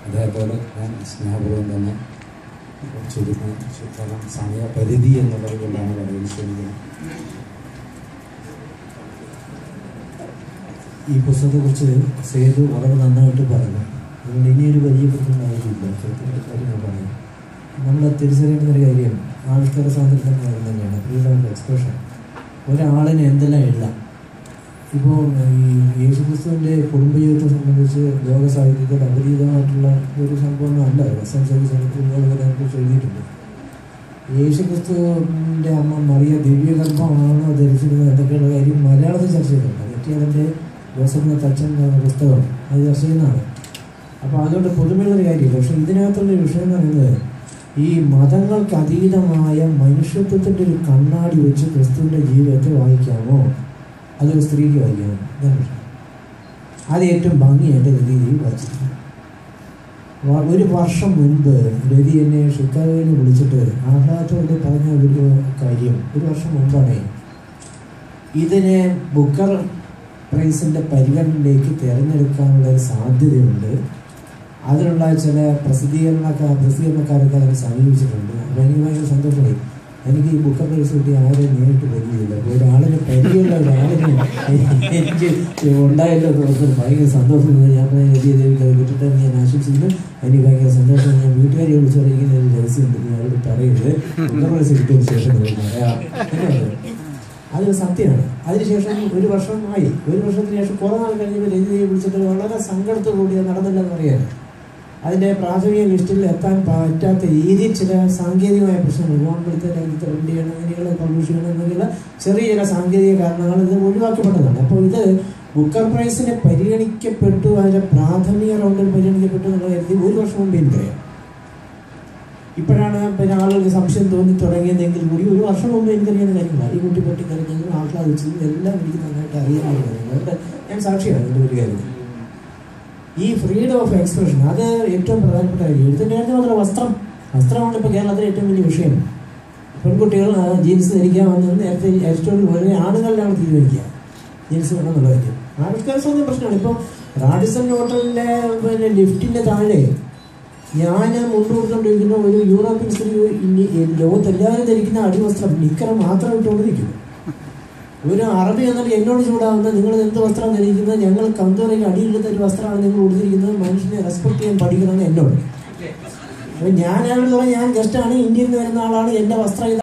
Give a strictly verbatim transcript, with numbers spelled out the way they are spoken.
അതേപോലെ ഞാൻ സ്നേഹപൂർവ്വം തന്നെ ചുരുക്കം കാരണം സമയപരിധി എന്നുള്ളത് കൊണ്ടാണ് വളരെ ശ്രമിക്കുന്നത്. ഈ പുസ്തകത്തെക്കുറിച്ച് സേതു വളരെ നന്നായിട്ട് പറഞ്ഞു. അതുകൊണ്ട് ഇനിയൊരു പരിചയപ്പെടുത്തേണ്ട ആവശ്യമില്ല. സത്യത്തിൻ്റെ കാര്യങ്ങൾ പറയാം. നമ്മൾ തിരിച്ചറിയേണ്ടുന്നൊരു കാര്യം ആവിഷ്കാര സ്വാതന്ത്ര്യം തന്നെയാണ്, ഫ്രീഡം ഓഫ് എക്സ്പ്രഷൻ. ഒരാളിന് എന്തെല്ലാം എഴുതാം. ഇപ്പോൾ ഈ യേശുക്രിസ്തുവിൻ്റെ കുടുംബജീവിതത്തെ സംബന്ധിച്ച് ലോക സാഹിത്യത്തിൽ അപരിചിതമായിട്ടുള്ള ഒരു സംഭവമൊന്നും അല്ല. എസ് എം അതിനെക്കുറിച്ച് എഴുതിയിട്ടുണ്ട്. യേശുക്രിസ്തുവിൻ്റെ അമ്മ മറിയ ദിവ്യഗർഭമാണോ ധരിച്ചിരുന്നത് എന്നൊക്കെയുള്ള കാര്യം മലയാളത്തിൽ ചർച്ച ചെയ്തിട്ടുണ്ട്. നെറ്റിയാളൻ്റെ ജോസഫിൻ്റെ തച്ചൻ എന്ന പുസ്തകം അത് ചർച്ച ചെയ്യുന്നതാണ്. അപ്പോൾ അതുകൊണ്ട് പുതുമയുള്ളൊരു കാര്യം. പക്ഷേ ഇതിനകത്തുള്ളൊരു വിഷയം എന്ന് പറയുന്നത് ഈ മതങ്ങൾക്ക് അതീതമായ മനുഷ്യത്വത്തിൻ്റെ ഒരു കണ്ണാടി വെച്ച് ക്രിസ്തുവിൻ്റെ ജീവിതത്തെ വായിക്കാമോ, അതൊരു സ്ത്രീക്ക് വായിക്കാമോ? ഇതാണ് വിഷയം. അത് ഏറ്റവും ഭംഗിയായിട്ട് രതി വായിച്ചിട്ടുണ്ട്. ഒരു വർഷം മുൻപ് രതി എന്നെ ഷിക്കാഗോയിൽ വിളിച്ചിട്ട് ആഹ്ലാദത്തോട് പറഞ്ഞ ഒരു കാര്യം, ഒരു വർഷം മുമ്പാണ് ഇതിനെ ബുക്കർ പ്രൈസിൻ്റെ പരിഗണനയിലേക്ക് തിരഞ്ഞെടുക്കാനുള്ള ഒരു സാധ്യതയുണ്ട്, അതിനുള്ള ചില പ്രസിദ്ധീകരണക്കാർ പ്രസിദ്ധീകരണക്കാരൊക്കെ അതിനെ സമീപിച്ചിട്ടുണ്ട്. അപ്പോൾ എനിക്ക് ഭയങ്കര സന്തോഷമായി. എനിക്ക് ഈ ബുക്കർ പ്രൈസ് കിട്ടി ആരെയും നേരിട്ട് പരിചയമില്ല. അപ്പോൾ ഒരാളിനെ പരിചയമുള്ള ഒരാളിനെ എനിക്ക് ഉണ്ടായല്ലോ എന്ന് ഭയങ്കര സന്തോഷം. ഞാൻ രതി ദേവിക്ക് അത് കിട്ടിട്ടെന്ന് ഞാൻ ആശംസിക്കുന്നു. എനിക്ക് ഭയങ്കര സന്തോഷം. ഞാൻ വീട്ടുകാരെ വിളിച്ചു പറയുന്ന ഒരു രഹസ്യമുണ്ട്, അവരോട് പറയരുത്. ബുക്കർ പ്രൈസ് കിട്ടിയതിന് ശേഷം പറയാം. അതൊരു സത്യമാണ്. അതിനുശേഷം ഒരു വർഷം ആയി. ഒരു വർഷത്തിന് ശേഷം കുറേ നാൾ കഴിഞ്ഞപ്പോൾ രതി ദേവി വിളിച്ചിട്ട് വളരെ സങ്കടത്തോടുകൂടി അത് നടന്നില്ലെന്ന് പറയാൻ. അതിൻ്റെ പ്രാഥമിക ലിസ്റ്റിൽ എത്താൻ പറ്റാത്ത രീതിയിൽ ചില സാങ്കേതികമായ പ്രശ്നങ്ങൾ, ഗവൺമെൻറ് രാജ്യത്ത് പ്രിൻ്റ് ചെയ്യണം, അങ്ങനെയുള്ള പബ്ലിഷ് ചെയ്യണം എന്നൊക്കെയുള്ള ചെറിയ ചില സാങ്കേതിക കാരണങ്ങൾ ഇത് ഒഴിവാക്കപ്പെട്ടതാണ്. അപ്പോൾ ഇത് ബുക്കർ പ്രൈസിനെ പരിഗണിക്കപ്പെട്ടു, അതിൻ്റെ പ്രാഥമിക റൗണ്ടിൽ പരിഗണിക്കപ്പെട്ടു എന്നുള്ള കാര്യത്തിൽ ഒരു വർഷം മുമ്പ് എനിക്കറിയാം. ഇപ്പോഴാണ് പിന്നെ ആളുകൾക്ക് സംശയം തോന്നി തുടങ്ങിയതെങ്കിൽ കൂടി ഒരു വർഷം മുമ്പ് എനിക്കറിയുന്ന കാര്യങ്ങളാണ്. ഈ കുട്ടി പൊട്ടി കരഞ്ഞതും ആഹ്ലാദിച്ചതും എല്ലാം എനിക്ക് നന്നായിട്ട് അറിയാവുന്ന കാര്യങ്ങൾ. അതുകൊണ്ട് ഞാൻ സാക്ഷിയാണ് ഇതിൻ്റെ ഒരു കാര്യത്തിൽ. ഈ ഫ്രീഡം ഓഫ് എക്സ്പ്രഷൻ അത് ഏറ്റവും പ്രധാനപ്പെട്ട കാര്യം. എഴുത്തിൻ്റെ കാര്യത്തിൽ മാത്രം വസ്ത്രം വസ്ത്രമാണ് ഇപ്പോൾ കേരളത്തിലെ ഏറ്റവും വലിയ വിഷയം. പെൺകുട്ടികൾ ജീൻസ് ധരിക്കാൻ വന്നത് നേരത്തെ അരിസ്റ്റോട്ടിൽ പോലെ ആണുങ്ങളിലാണ് തീരുമാനിക്കുക ജീൻസ് വേണം എന്നുള്ള കാര്യം. ആവിഷ്കാര സ്വാതന്ത്ര്യ പ്രശ്നമാണ്. ഇപ്പോൾ റാഡിസൺ ഹോട്ടലിൻ്റെ പിന്നെ ലിഫ്റ്റിൻ്റെ താഴെ ഞാൻ മുണ്ട് കൊടുത്തുകൊണ്ടിരിക്കുന്ന ഒരു യൂറോപ്യൻ സ്ത്രീ ലോകത്തെല്ലാവരും ധരിക്കുന്ന അടിവസ്ത്രം നിക്കറ മാത്രം ഇട്ടുകൊണ്ടിരിക്കുന്നു. ഒരു അറബി എന്നാൽ എന്നോട് ചൂടാവുന്ന, നിങ്ങൾ എന്ത് വസ്ത്രം ധരിക്കുന്നത്, ഞങ്ങൾ കന്തൂരയ്ക്ക് അടിയിലെടുത്ത ഒരു വസ്ത്രമാണ് നിങ്ങൾ ഉടുത്തിരിക്കുന്നത്, മനുഷ്യനെ റെസ്പെക്ട് ചെയ്യാൻ പഠിക്കണമെന്ന് എന്നോട്. അപ്പോൾ ഞാൻ അവരോട് പറയാം, ഞാൻ ഗസ്റ്റാണ്, ഇന്ത്യയിൽ നിന്ന് വരുന്ന ആളാണ്, എൻ്റെ വസ്ത്രം